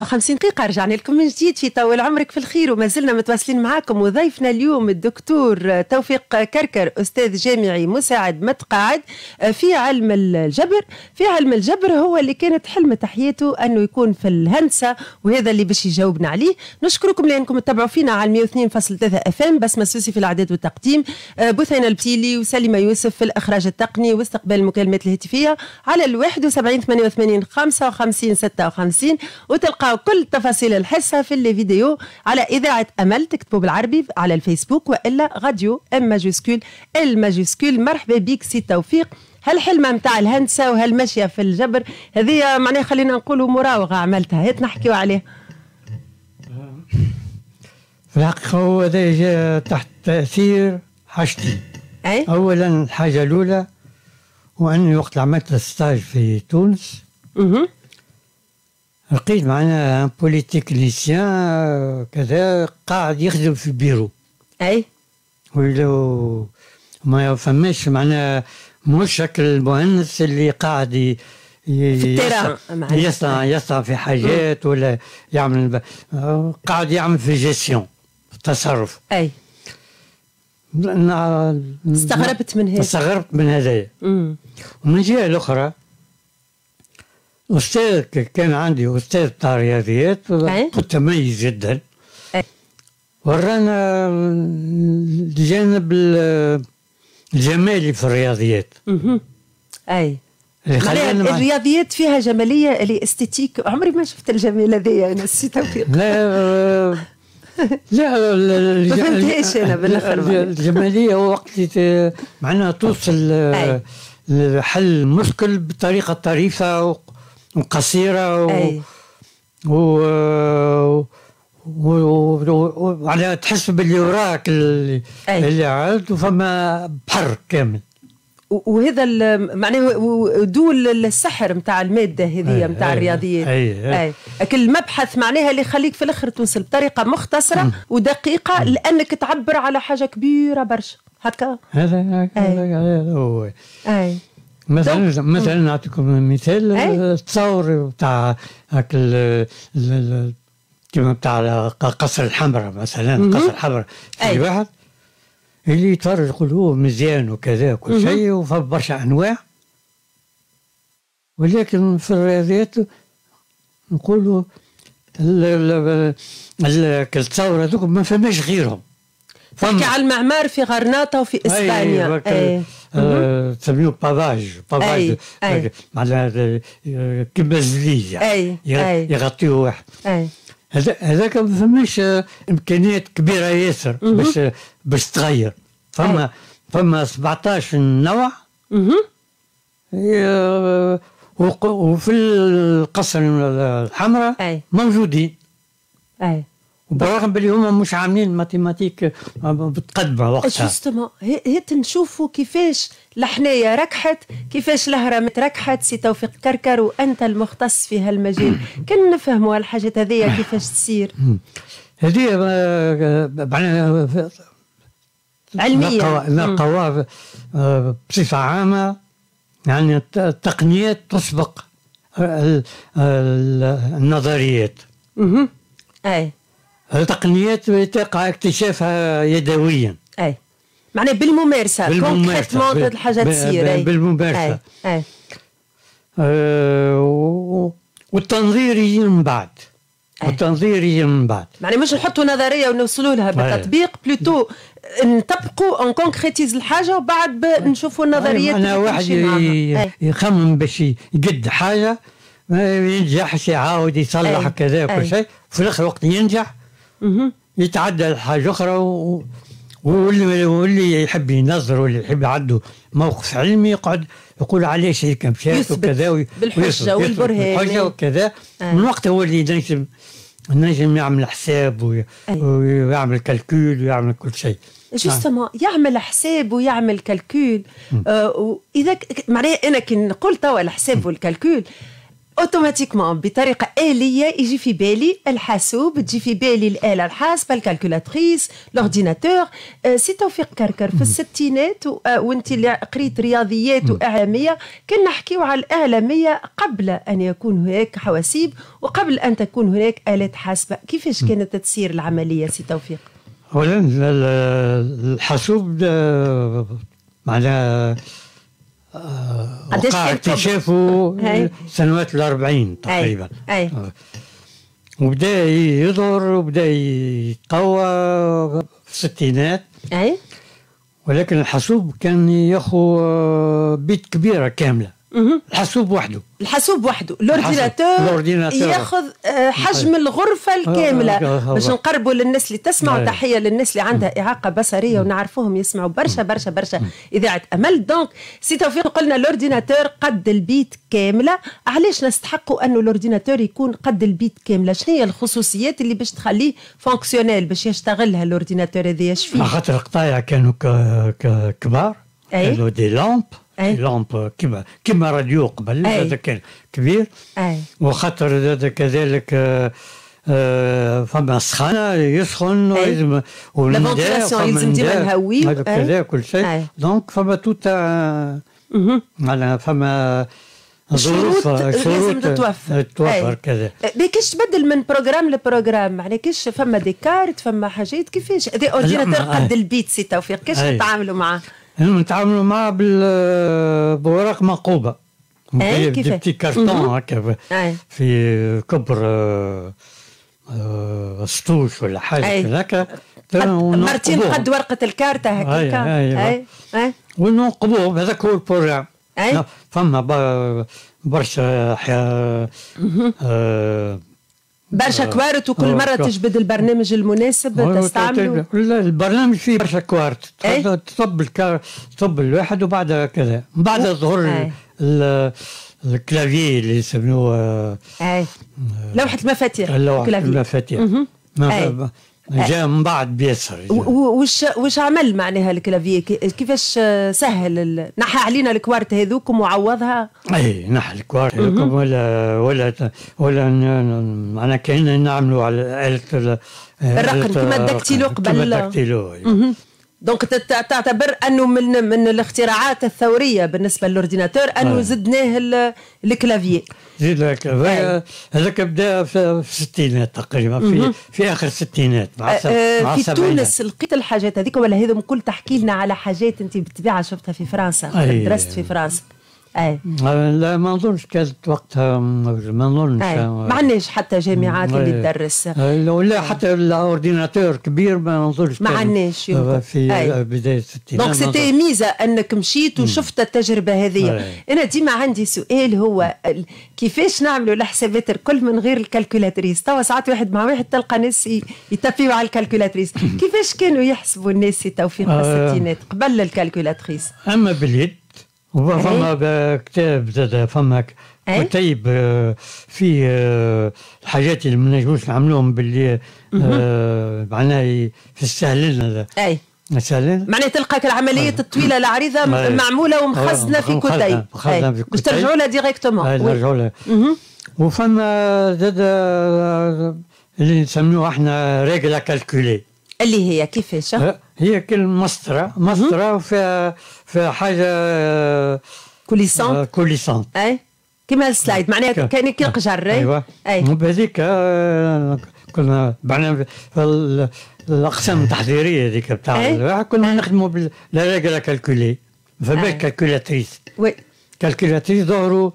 50 دقيقة رجعنا لكم من جديد في طول عمرك في الخير، وما زلنا متواصلين معاكم. وضيفنا اليوم الدكتور توفيق كركر، أستاذ جامعي مساعد متقاعد في علم الجبر. في علم الجبر هو اللي كانت حلم حياته أنه يكون في الهندسة، وهذا اللي باش يجاوبنا عليه. نشكركم لأنكم تتابعوا فينا على 102.3 FM. بسمة السوسي في الإعداد والتقديم، بثينة البتيلي وسليمة يوسف في الإخراج التقني واستقبال المكالمات الهاتفية على 71 88 55 56. وتلقاو كل تفاصيل الحصة في الفيديو على إذاعة أمل، تكتبوا بالعربي على الفيسبوك، وإلا راديو ام ماجوسكول ال ماجوسكول. مرحبا بك سي توفيق. هالحلمة متاع الهندسة وهالمشية في الجبر هذه معناها خلينا نقولوا مراوغة عملتها، هات نحكيوا عليها. في الحقيقة هو هذا جاء تحت تأثير حاجتين. أولا الحاجة الأولى وأني وقت عملت الستاج في تونس لقيت معنا بوليتكنيسيان كذا قاعد يخدم في بيرو. ولو ما فماش معناها مش شكل المهندس اللي قاعد يصنع في حاجات ولا يعمل، قاعد يعمل في جيستيون تصرف. استغربت من هذا. ومن جهة الأخرى أستاذ كان عندي أستاذ بتاع رياضيات متميز جدا، ورانا الجانب الجمالي في الرياضيات. الرياضيات فيها جمالية اللي استيتيك، عمري ما شفت الجمال هذايا أنا السي توفيق. لا ما فهمتهاش أنا بالآخر. الجمالية هو وقت معناها توصل لحل المشكل بطريقة طريفة وقصيرة وعلى تحس باللي وراك اللي عاد وفما بحر كامل. وهذا معناه دول السحر نتاع الماده هذه نتاع الرياضيات. لكن المبحث معناها اللي يخليك في الاخر توصل بطريقه مختصره ودقيقه لانك تعبر على حاجه كبيره برشا هكا. هذا هو. مثلا نعطيكم مثال. التصور تاع كما بتاع قصر الحمراء مثلا. قصر الحمراء في واحد اللي يتفرج يقول هو مزيان وكذا وكل شيء وفي برشا انواع، ولكن في الرياضيات نقولوا التصور هذوك ما فماش غيرهم. تحكي على المعمار في غرناطة وفي اسبانيا. تسميوه بافاج معناها كيما الزليز يعني يغطيه واحد. هذاك ما فماش امكانيات كبيره ياسر باش تغير. فما 17 نوع وفي القصر الحمراء موجودين. وبرغم باللي هما مش عاملين ماتيماتيك بتقدمه وقتها. جوستومون هيت نشوفوا كيفاش لحنايا ركحت، كيفاش الهرمات ركحت. سي توفيق كركر وانت المختص في هالمجال، كان نفهموا هالحاجات هذيا كيفاش تصير. هذه علميا نلقاوها بصفه عامه، يعني التقنيات تسبق النظريات. التقنيات يتقع اكتشافها يدويا. معناه بالممارسه كونكريتمون الحاجه تصير. بالممارسه. والتنظير يجي من بعد. معناه مش نحطوا نظريه ونوصلوا لها بالتطبيق، بلوتو نطبقوا اون كونكريتيز الحاجه وبعد نشوفوا النظريات. انا واحد يخمم باش يقد حاجه ما ينجحش، يعاود يصلح كذا وكل شيء، في الاخر وقت ينجح يتعدى لحاجه اخرى. واللي يحب ينظر واللي يحب عنده موقف علمي يقعد يقول علاش هيك مشات وكذا بالحجه والبرهان وكذا. من وقت هو اللي ينجم يعمل حساب ويعمل كالكول ويعمل كل شيء. جوستومون يعمل حساب ويعمل كالكول. واذا معناها انا كي نقول توا الحساب والكالكول اوتوماتيكمون بطريقه آلية يجي في بالي الحاسوب، تجي في بالي الآلة الحاسبة، الكالكولاتريس، لورديناتور. سي توفيق كركر في الستينات وانت اللي قريت رياضيات وإعلامية، كنا نحكيو على الإعلامية قبل أن يكون هناك حواسيب وقبل أن تكون هناك آلات حاسبة. كيفاش كانت تسير العملية سي توفيق؟ أولا الحاسوب معناها وقع اكتشافه سنوات ال40 تقريبا. وبدا يظهر وبدا يتقوى في الستينات. ولكن الحاسوب كان ياخذ بيت كبيره كامله. الحاسوب وحده الاورديناتور ياخذ حجم الغرفه الكامله. باش نقربوا للناس اللي تسمعوا، تحيه للناس اللي عندها اعاقه بصريه ونعرفوهم يسمعوا برشا برشا برشا اذاعه امل. دونك سي توفيق قلنا الاورديناتور قد البيت كامله. علاش نستحقوا انه الاورديناتور يكون قد البيت كامله؟ شنو هي الخصوصيات اللي باش تخليه فونكسيونيل باش يشتغلها الاورديناتور هذا؟ ايش فيه؟ خاطر القطايع كانوا كبار، كانوا دي لامب لامب كما راديو قبل، هذا كان كبير. وخاطر هذا كذلك فما سخانه يسخن والفونتيلاسيون يلزم ديما نهوي هذا كذا كل شيء. دونك فما توتا معناها فما شروط لازم تتوفر كذا. كيش تبدل من بروجرام لبروجرام؟ معناها كيش فما ديكارت فما حاجات كيفاش؟ هذا اورديناتور قد البيت سي توفيق، كيش نتعاملوا معاه؟ نتعاملوا معاه بورق منقوبه. كيف؟ بتي كارتون هكا في كبر سطوش ولا حاجه هكا، مرتين قد ورقه الكارته هكاك. وننقبوه. هذاك هو البروجرام. فما برشا برشا كوارت، وكل مرة تجبد البرنامج المناسب تستعمله. البرنامج فيه برشا كوارت، تصب الواحد وبعدها كذا، بعد ظهور الكلافيي اللي يسموه لوحة المفاتيح. جاء من بعد بيسر. وش عمل معناها الكلافيي؟ كيفاش سهل نحى علينا الكوارت هذوكم وعوضها؟ نحى الكوارت هذوكم ولا معناها كأننا نعملوا على آلة الرقم كما الدكتيلو قبل. دونك تعتبر انه من الاختراعات الثوريه بالنسبه للاورديناتور انه زدناه الكلافيي. زيد الكلافيي هذاك بدا في الستينات تقريبا، في اخر الستينات مع في تونس لقيت الحاجات هذيك ولا هذم كل؟ تحكي لنا على حاجات انت بالطبيعه شفتها في فرنسا، درست في فرنسا. لا ما نظنش كانت وقتها، ما نظنش ما عندناش حتى جامعات اللي تدرس. لا حتى الاورديناتور كبير ما نظنش، ما عندناش في بدايه الستينات. دونك سيتي ميزه انك مشيت وشفت التجربه هذه. انا ديما عندي سؤال، هو كيفاش نعملوا الحسابات الكل من غير الكالكولاتريس؟ توا ساعات واحد مع واحد تلقى ناس يتفيوا على الكالكولاتريس. كيفاش كانوا يحسبوا الناس توفيق في الستينات قبل الكالكولاتريس؟ اما باليد، وفما كتاب زاد، فما كتيب فيه الحاجات اللي ما نجموش نعملوهم باللي معناها في السهل. مثلا معناها تلقى العملية الطويلة العريضة معمولة ومخزنة في كتيب باش ترجعوا لها ديريكتومون. نرجعوا لها. وفما زاد اللي نسميوه احنا ريغلا كالكولي، اللي هي كيفاش؟ هي مسطرة فيها حاجة كوليسانت كيما السلايد، معناها كان كيقجر. ايوا بهذيك كنا بعنا في الاقسام التحضيريه هذيك بتاع كنا نخدموا بالريغلا كالكولي. ما فماش كالكولاتريس. كالكولاتريس ظهروا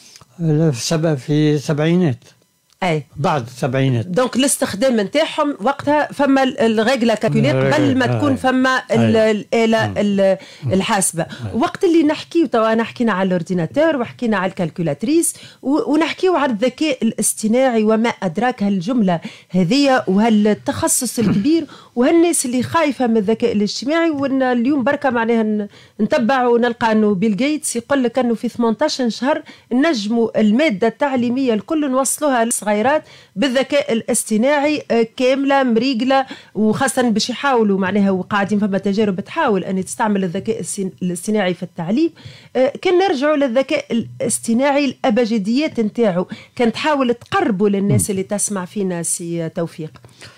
في السبعينات، بعد السبعينات. دونك الاستخدام نتاعهم وقتها فما الريغلا كالكولي قبل ما تكون فما الآلة الحاسبة. وقت اللي نحكيو توا حكينا على الاورديناتور وحكينا على الكالكولاتريس ونحكيو على الذكاء الاصطناعي وما أدراك هالجملة هذه وهالتخصص الكبير وهالناس اللي خايفة من الذكاء الاجتماعي. وان اليوم بركة معناها نتبع ونلقى انه بيل جيتس يقول لك انه في 18 شهر نجموا المادة التعليمية الكل نوصلوها للصغير المتغيرات بالذكاء الاصطناعي كامله مريقله، وخاصه باش يحاولوا معناها وقاعدين فما تجارب تحاول ان تستعمل الذكاء الاصطناعي في التعليم. كان نرجعوا للذكاء الاصطناعي الابجديات نتاعو، كان تحاول تقربوا للناس اللي تسمع فينا سي توفيق.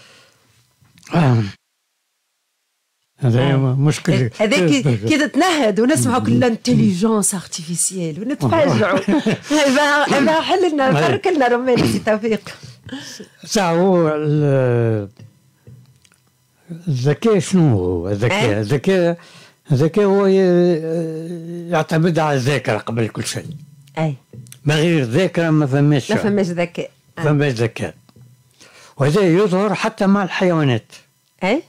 هذا مشكل هذاك كي تتنهد ونسمعوا كل الانتليجنس ارتيفيسيال ونتفاجئوا. حل لنا فرك لنا رمان سي توفيق. هو الذكاء شنو هو؟ الذكاء هو يعتمد على الذاكره قبل كل شيء. اي من غير ذاكره ما فماش ذكاء. فماش ذكاء. وهذا يظهر حتى مع الحيوانات. اي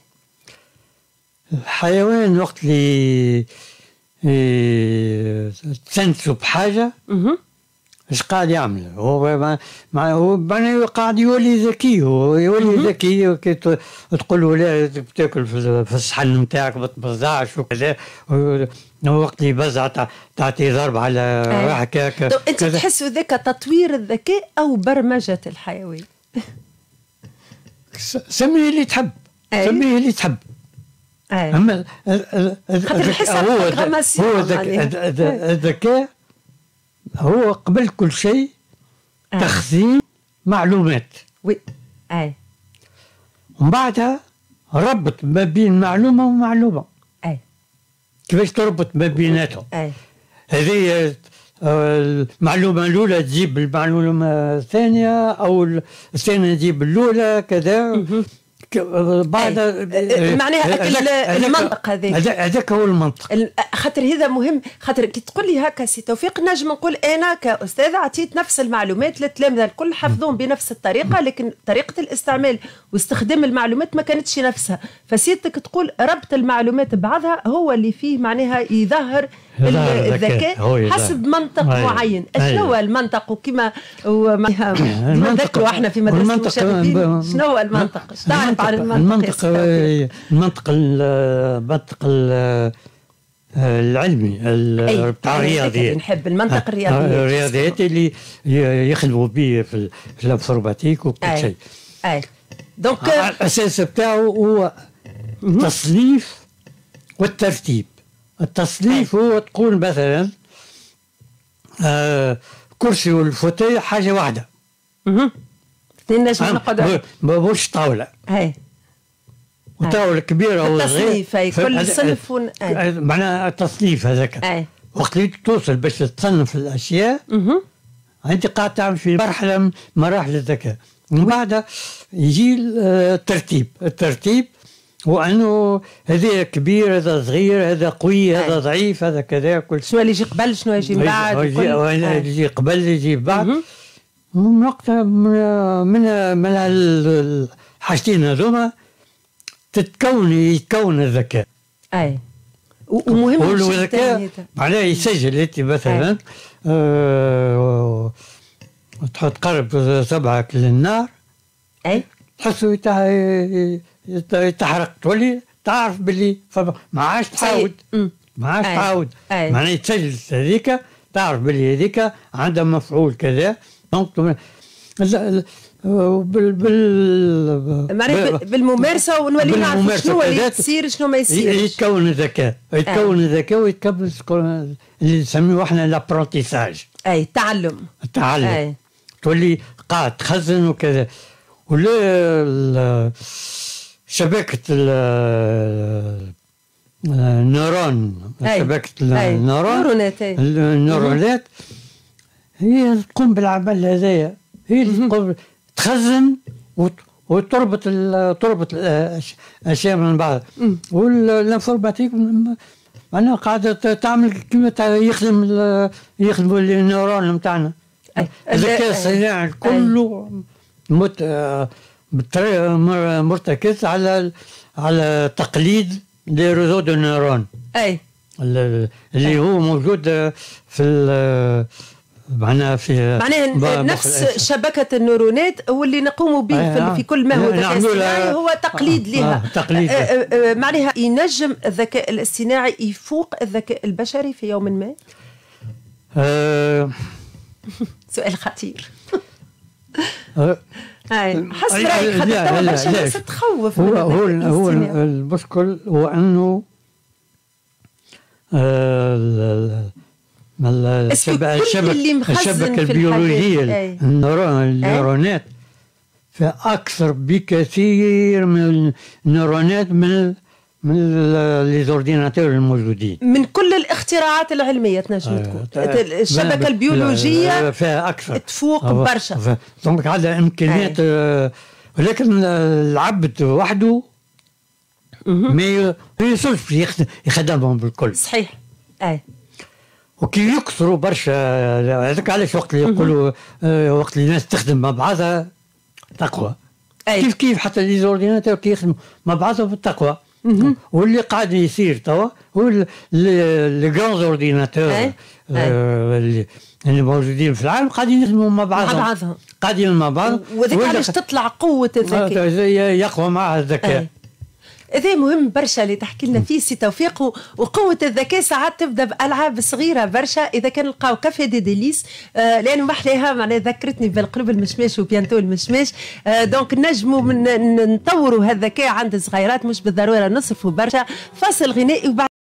الحيوان وقت اللي تسنسوا بحاجه ايش قاعد يعمل؟ هو معناه قاعد يولي ذكي، هو يولي ذكي. تقول له لا بتاكل في الصحن نتاعك ما تبزعش وكذا، وقت اللي يبزع تعطي ضرب على هكاك. انت تحسوا ذاك تطوير الذكاء او برمجه الحيوان؟ سميه اللي تحب، سميه اللي تحب. اما الذكاء هو قبل كل شيء تخزين معلومات. ومن بعدها ربط ما بين معلومه ومعلومه. كيفاش تربط ما بيناتهم؟ هذه المعلومه الاولى تجيب المعلومه الثانيه، او الثانيه تجيب الاولى كذا. بعد معناها المنطق هذاك هو المنطق. خاطر هذا مهم، خاطر كي تقول لي هكا سي توفيق نجم نقول انا كاستاذه عطيت نفس المعلومات للتلامذه الكل حفظوهم بنفس الطريقه، لكن طريقه الاستعمال واستخدام المعلومات ما كانتش نفسها. فسيادتك تقول ربط المعلومات ببعضها هو اللي فيه معناها يظهر الذكاء حسب منطق معين. شنو هو المنطق؟ وكما نذكروا احنا في مدرسه المشاغبين شنو هو المنطق؟ ايش تعرف عن المنطق؟ المنطق العلمي بتاع الرياضيات. نحب المنطق الرياضيات اللي يخدموا به في الانفورماتيك وكل شيء. دونك الاساس بتاعه هو التصنيف والترتيب. التصنيف هو تقول مثلا كرسي والفوتيه حاجه واحده. اثنين نجم نقعدوا ماهوش طاوله. وطاوله كبيره او صغيره. التصنيف كل صنف معناها التصنيف هذاك. وقت اللي توصل باش تصنف الاشياء انت قاعد تعمل في مرحله من مراحل الذكاء. من بعد يجي الترتيب هو انه هذا كبير، هذا صغير، هذا قوي، هذا ضعيف، هذا كذا. كل شنو اللي يجي قبل، شنو يجي من بعد، يجي قبل يجي بعد. من وقت من الحاجتين هذوما يتكون الذكاء. ومهم الذكاء معناه يسجل. انت مثلا تحط قرب صبعك للنار تحسه تحرق، تولي تعرف باللي ما عادش تعاود. معناه يتسجل هذيك، تعرف باللي هذيك عندها مفعول كذا. بالممارسه ونولي نعرف شنو اللي يصير شنو ما يصيرش. يتكون الذكاء ويتكون اللي نسميه احنا لابرونتيساج. تعلم. تولي قاعد تخزن وكذا. ولا شبكه النيرون، شبكه النيرونات هي تقوم بالعمل هذايا. هي اللي تقوم تخزن وتربط الاشياء من بعض. والانفورماتيك معناها قاعده تعمل كما يخدم النيرون نتاعنا. الذكاء الصناعي كله مرتكز على تقليد لريزو دو نيرون. اللي هو موجود في معناها نفس شبكة النيرونات هو اللي نقوم به في كل ما هو ذكاء اصطناعي، هو تقليد لها. معناها ينجم الذكاء الاصطناعي يفوق الذكاء البشري في يوم ما؟ سؤال خطير. حسب رايك خاطر برشا ناس تخوف هو المشكل هو انه الشبكه البيولوجيه النيورونات فيها اكثر بكثير من النيورونات من ليزورديناتور الموجودين، من كل الاختراعات العلميه تنجم تكون الشبكه البيولوجيه فيها اكثر تفوق برشا. دونك عندها امكانيات ولكن العبد وحده ما يوصلش يخدمهم بالكل. صحيح. وكي يكثروا برشا هذاك علاش وقت اللي يقولوا وقت اللي الناس تخدم مع بعضها تقوى. كيف حتى لي زورديناتور كي يخدموا مع بعضهم بالتقوى. واللي قاعد يصير توا هو لي غران زورديناتور اللي موجودين في العالم قاعدين يخدموا مع بعضهم قاعدين مع بعض، وذاك علاش تطلع قوه الذكاء يقوى معها الذكاء. هذا مهم برشا اللي تحكي لنا فيه سي توفيق. وقوة الذكاء ساعات تبدا بألعاب صغيرة برشا إذا كان نلقاو كافي دي ديليس لأنه محلاها معناها ذكرتني بالقلوب المشماش وبيانتو المشماش. دونك نجموا نطوروا هالذكاء عند الصغيرات، مش بالضرورة نصرفوا برشا. فاصل غنائي وبعد